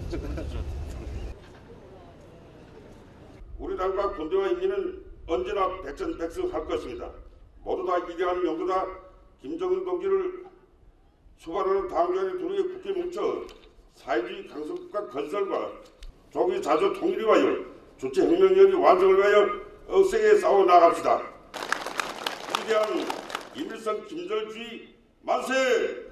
우리 당과 군대와 인민은 언제나 백전백승할 것입니다. 모두 다 위대한 영도다 김정은 동지를 수반하는 당정의 두루에 굳게 뭉쳐 사회주의 강성국가 건설과 조기 자주 통일을 위하여 주체혁명력의 완성을 위하여 억세게 싸워 나갑시다. 위대한 김일성 김절주의 만세!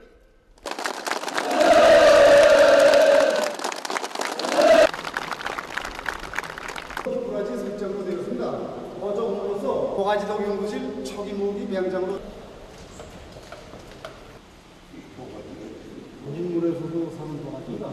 두 가지 설정으로 되었습니다. 어저 오늘로서 고가지동 연구실 초기무기 명장으로 인물에서도 사는 것 같습니다.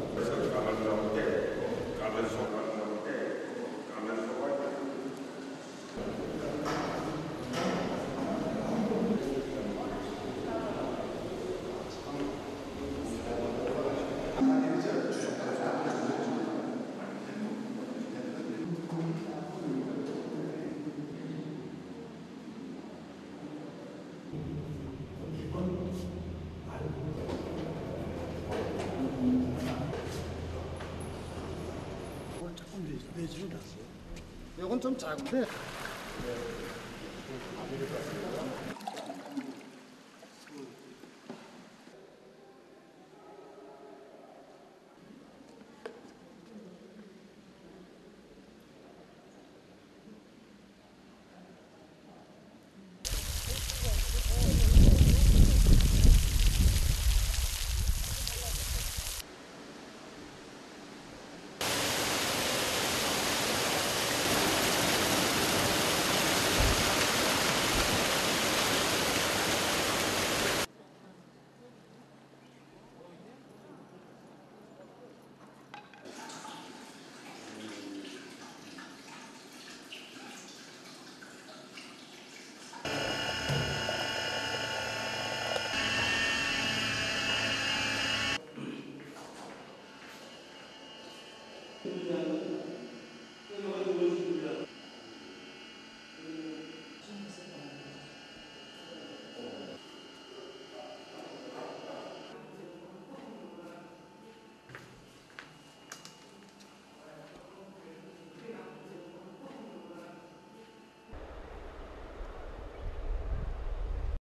내지를 났어요. 이건 좀 작은데.